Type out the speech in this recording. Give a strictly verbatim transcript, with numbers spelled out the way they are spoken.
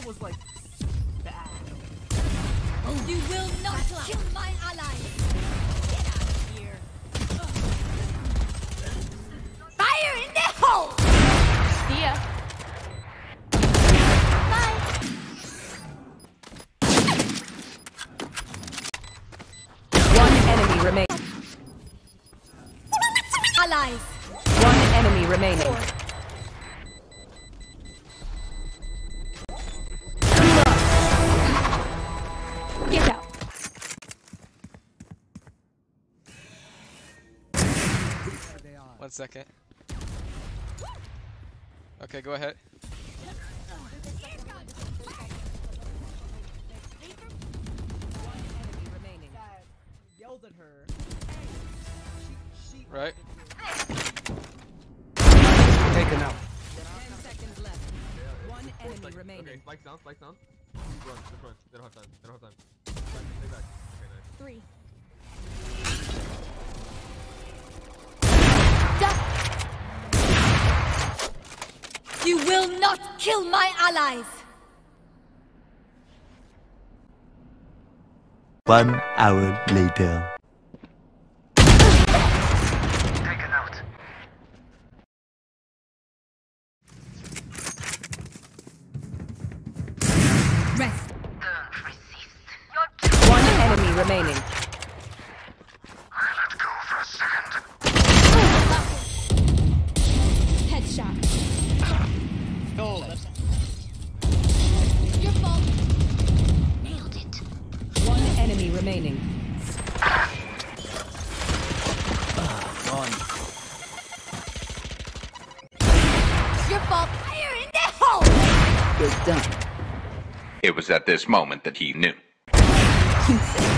was like bad. You will not kill my ally. Get out of here. Fire in the hole. See ya. Bye. One enemy remaining. Allies. One enemy remaining. Get out. One second. Okay, go ahead. Yelled at her. She, she Right. Taken out. Ten seconds left. One enemy Okay, remaining. spike down, spike down. Just run, just run. They don't have time. They don't have time. Stay back. Okay, nice. Three. You will not kill my allies. One hour later. Taken out. Rest. Don't resist. One enemy remaining. Let go for a second. Headshot. no. That's Your fault. Nailed it. One enemy remaining. Your fault. Fire in the hole. You're done. It was at this moment that he knew. Keep it.